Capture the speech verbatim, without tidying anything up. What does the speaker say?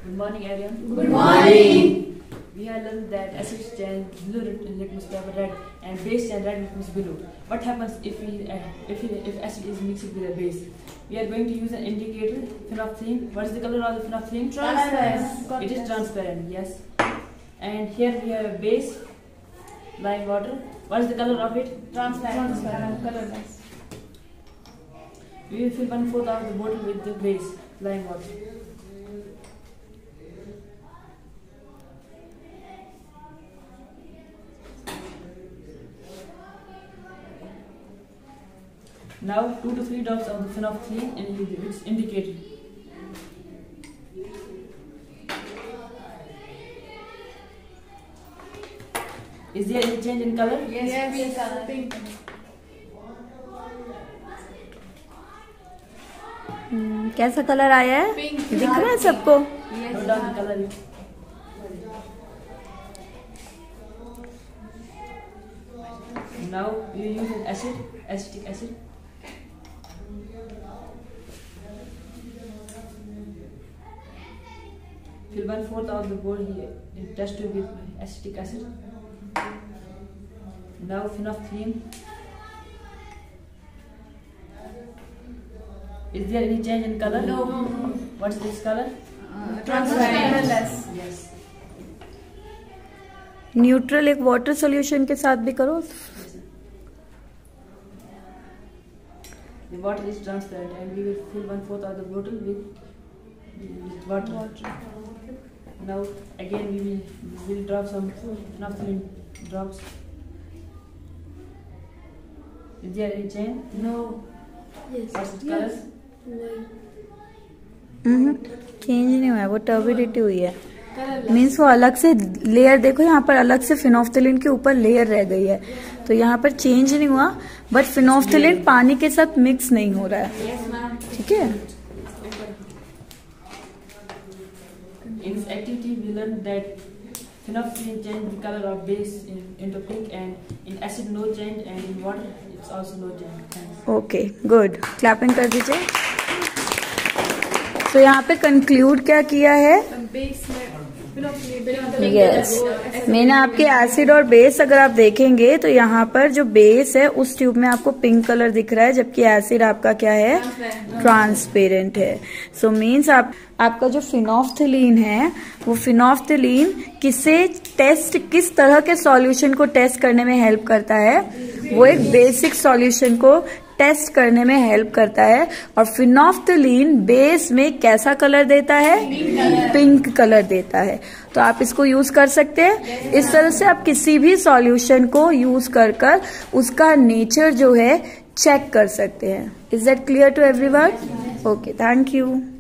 Good morning, everyone. Good morning. We have learned that acid change blue litmus paper red and base change red litmus blue. What happens if we uh, if we, if acid is mixed with a base? We are going to use an indicator, phenolphthalein. What is the color of the phenolphthalein? Transparent. It is transparent. Yes. And here we have a base, lime water. What is the color of it? Transparent. Transparent. Colorless. We will fill one fourth of the bottle with the base, lime water. Now two to three drops of the phenolphthalein and it's indicated. Is there any change in color? Yes, yes, pink color. Pink. Hmm, कैसा colour आया है? Pink. दिख रहा है सबको? Yes. Note down the color. Now we use an acid, acetic acid. Fill one fourth of the bowl here in test tube with acetic acid. Now phenolphthalein. Is there any change in color? No. What's this color? Uh, transparent. Colorless. Yes. Neutral एक water solution के साथ भी करो. The water is transparent and we will fill one fourth of the bottle with, with water. Water. Now again we will, we will drop some phenolphthalein drops. Is there any change? No. What's the color? Change नहीं हुआ है, वो turbidity हुई है. Colorless. Means वो अलग से layer, देखो यहाँ पर अलग से फिनोफ्थलीन के ऊपर लेयर रह गई है, तो यहाँ पर चेंज नहीं हुआ, बट फिनोफ्थलीन पानी के साथ मिक्स नहीं हो रहा है. Yes, ma'am. ठीक है. In this activity we learned that phenolphthalein change the color of base in, into pink, and in acid no change, and in water it's also no change. Thanks. Okay, good. Clapping कर दीजिए. तो यहाँ पे conclude क्या किया है? Base में yes yes. मैंने आपके एसिड और बेस अगर आप देखेंगे तो यहाँ पर जो बेस है उस ट्यूब में आपको पिंक कलर दिख रहा है, जबकि एसिड आपका क्या है? ट्रांसपेरेंट है. सो so मीन्स आप आपका जो फिनोफ्थलीन है वो फिनोफ्थलीन किसे टेस्ट किस तरह के सॉल्यूशन को टेस्ट करने में हेल्प करता है? वो एक बेसिक सॉल्यूशन को टेस्ट करने में हेल्प करता है. और फिनोफ्थलीन बेस में कैसा कलर देता है? पिंक कलर देता है. तो आप इसको यूज कर सकते हैं. इस तरह से आप किसी भी सॉल्यूशन को यूज कर कर उसका नेचर जो है चेक कर सकते हैं. Is that clear to everyone? Okay, thank you.